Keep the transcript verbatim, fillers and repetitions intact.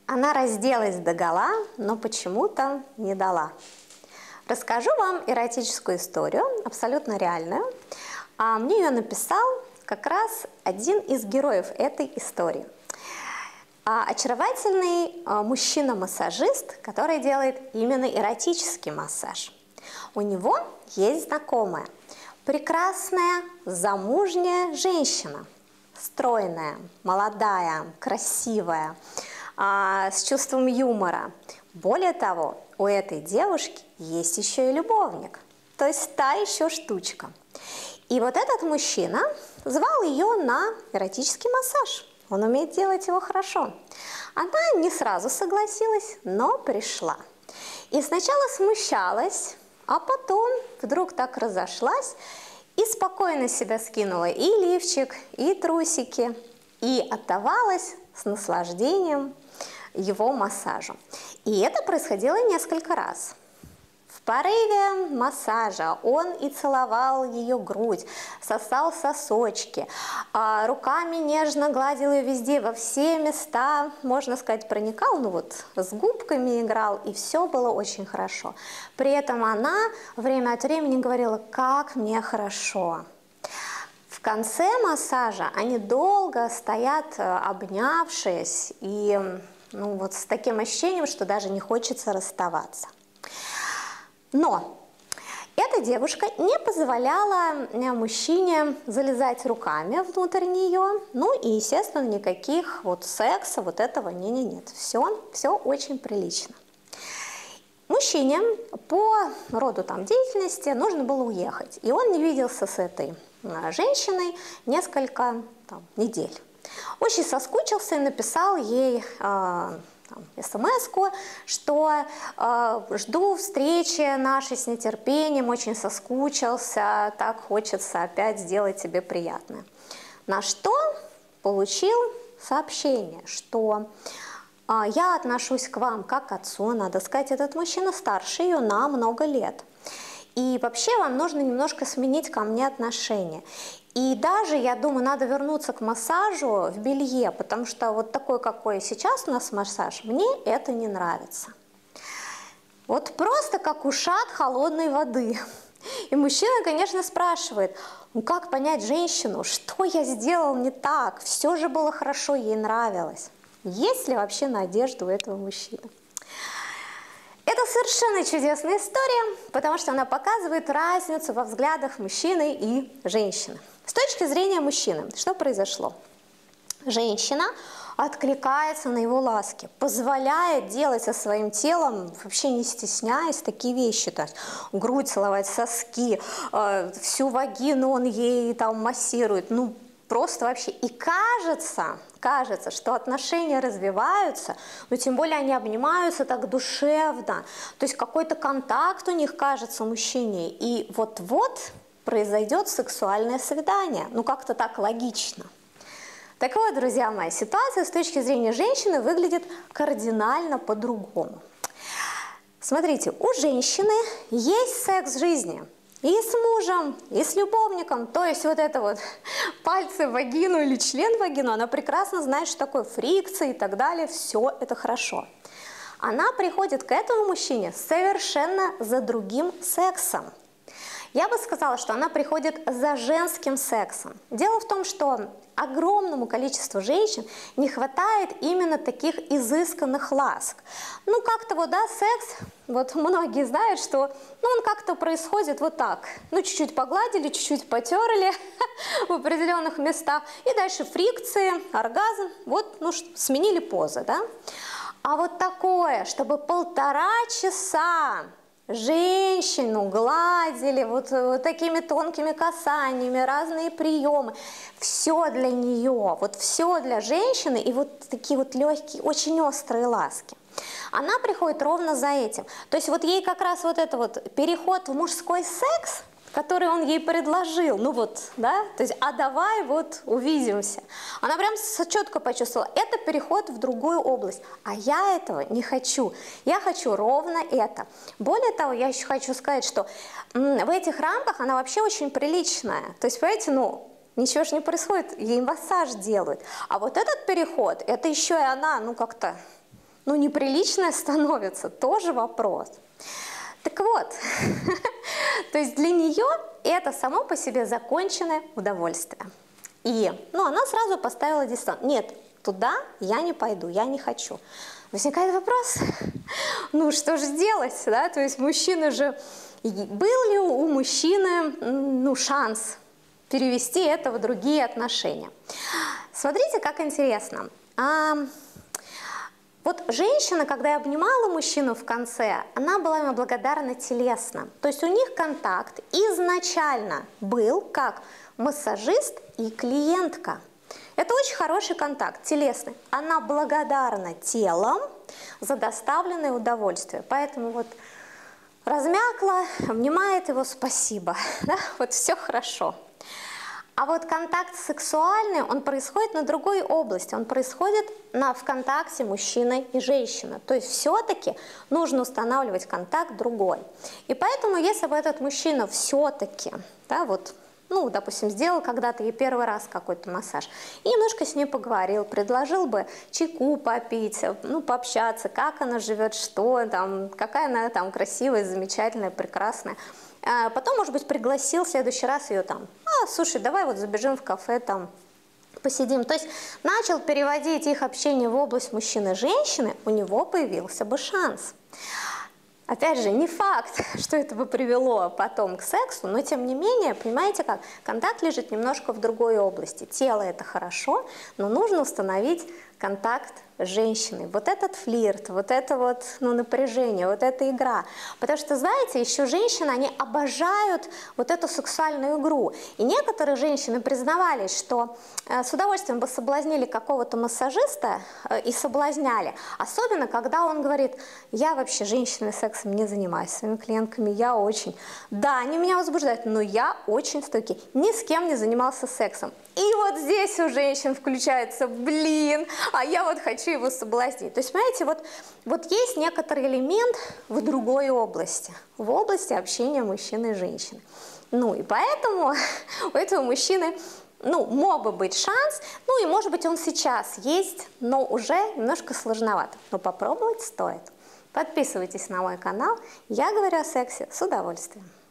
Она разделась догола, но почему-то не дала. Расскажу вам эротическую историю, абсолютно реальную. А мне ее написал как раз один из героев этой истории. А очаровательный а, мужчина-массажист, который делает именно эротический массаж. У него есть знакомая, прекрасная замужняя женщина, стройная, молодая, красивая, а, с чувством юмора. Более того, у этой девушки есть еще и любовник, то есть та еще штучка. И вот этот мужчина звал ее на эротический массаж. Он умеет делать его хорошо. Она не сразу согласилась, но пришла. И сначала смущалась, а потом вдруг так разошлась и спокойно себя скинула и лифчик, и трусики, и отдавалась с наслаждением его массажу. И это происходило несколько раз. В порыве массажа он и целовал ее грудь, сосал сосочки, а руками нежно гладил ее везде, во все места, можно сказать, проникал, ну вот с губками играл, и все было очень хорошо. При этом она время от времени говорила: «Как мне хорошо». В конце массажа они долго стоят, обнявшись, и ну, вот с таким ощущением, что даже не хочется расставаться. Но эта девушка не позволяла мужчине залезать руками внутрь нее, ну и, естественно, никаких вот секса, вот этого не-не нет. Все, все очень прилично. Мужчине по роду там деятельности нужно было уехать, и он не виделся с этой женщиной несколько там, недель. Очень соскучился и написал ей э, смс-ку, что э, жду встречи нашей с нетерпением, очень соскучился, так хочется опять сделать тебе приятное. На что получил сообщение, что э, я отношусь к вам как к отцу, надо сказать, этот мужчина старше ее на много лет. И вообще вам нужно немножко сменить ко мне отношение. И даже, я думаю, надо вернуться к массажу в белье, потому что вот такой, какой сейчас у нас массаж, мне это не нравится. Вот просто как ушат холодной воды. И мужчина, конечно, спрашивает: ну как понять женщину, что я сделал не так, все же было хорошо, ей нравилось. Есть ли вообще надежда у этого мужчины? Это совершенно чудесная история, потому что она показывает разницу во взглядах мужчины и женщины. С точки зрения мужчины, что произошло? Женщина откликается на его ласки, позволяет делать со своим телом, вообще не стесняясь, такие вещи. То есть грудь целовать, соски, э, всю вагину он ей там массирует. Ну, просто вообще. И кажется, кажется, что отношения развиваются, но тем более они обнимаются так душевно. То есть какой-то контакт у них кажется мужчине. И вот-вот произойдет сексуальное свидание. Ну, как-то так логично. Так вот, друзья мои, ситуация с точки зрения женщины выглядит кардинально по-другому. Смотрите, у женщины есть секс в жизни. И с мужем, и с любовником. То есть вот это вот пальцы в вагину или член в вагину, она прекрасно знает, что такое фрикция и так далее. Все это хорошо. Она приходит к этому мужчине совершенно за другим сексом. Я бы сказала, что она приходит за женским сексом. Дело в том, что огромному количеству женщин не хватает именно таких изысканных ласк. Ну, как-то вот, да, секс, вот многие знают, что ну, он как-то происходит вот так. Ну, чуть-чуть погладили, чуть-чуть потерли в определенных местах. И дальше фрикции, оргазм, вот, ну, сменили позы, да. А вот такое, чтобы полтора часа женщину гладили вот, вот такими тонкими касаниями, разные приемы. Все для нее, вот все для женщины, и вот такие вот легкие, очень острые ласки. Она приходит ровно за этим. То есть вот ей как раз вот это вот переход в мужской секс, который он ей предложил, ну вот, да, то есть, а давай вот увидимся. Она прям четко почувствовала, это переход в другую область, а я этого не хочу. Я хочу ровно это. Более того, я еще хочу сказать, что в этих рамках она вообще очень приличная. То есть, понимаете, ну, ничего же не происходит, ей массаж делают. А вот этот переход, это еще и она, ну, как-то ну, неприличное становится, тоже вопрос. Так вот, то есть для нее это само по себе законченное удовольствие. И, ну, она сразу поставила дистанцию. Нет, туда я не пойду, я не хочу. Возникает вопрос, ну, что же делать, да? То есть мужчина же, был ли у мужчины, ну, шанс перевести это в другие отношения? Смотрите, как интересно. А, вот женщина, когда обнимала мужчину в конце, она была ему благодарна телесно. То есть у них контакт изначально был как массажист и клиентка. Это очень хороший контакт, телесный. Она благодарна телом за доставленное удовольствие. Поэтому вот размякла, обнимает его, спасибо. Да? Вот все хорошо. А вот контакт сексуальный, он происходит на другой области, он происходит на, в контакте мужчины и женщины. То есть все-таки нужно устанавливать контакт другой. И поэтому, если бы этот мужчина все-таки, да, вот, ну, допустим, сделал когда-то ей первый раз какой-то массаж, и немножко с ней поговорил, предложил бы чайку попить, ну, пообщаться, как она живет, что там, какая она там красивая, замечательная, прекрасная. Потом, может быть, пригласил в следующий раз ее там, а, слушай, давай вот забежим в кафе, там, посидим. То есть начал переводить их общение в область мужчины и женщины, у него появился бы шанс. Опять же, не факт, что это бы привело потом к сексу, но тем не менее, понимаете как, контакт лежит немножко в другой области. Тело – это хорошо, но нужно установить контакт с женщиной. Вот этот флирт, вот это вот, ну, напряжение, вот эта игра. Потому что, знаете, еще женщины, они обожают вот эту сексуальную игру. И некоторые женщины признавались, что э, с удовольствием бы соблазнили какого-то массажиста э, и соблазняли. Особенно, когда он говорит, я вообще женщиной сексом не занимаюсь, своими клиентками я очень. Да, они меня возбуждают, но я очень стойкий. Ни с кем не занимался сексом. И вот здесь у женщин включается, блин, а я вот хочу его соблазнить. То есть, понимаете, вот, вот есть некоторый элемент в другой области, в области общения мужчины и женщины. Ну и поэтому у этого мужчины, ну, мог бы быть шанс, ну и может быть он сейчас есть, но уже немножко сложновато. Но попробовать стоит. Подписывайтесь на мой канал, я говорю о сексе с удовольствием.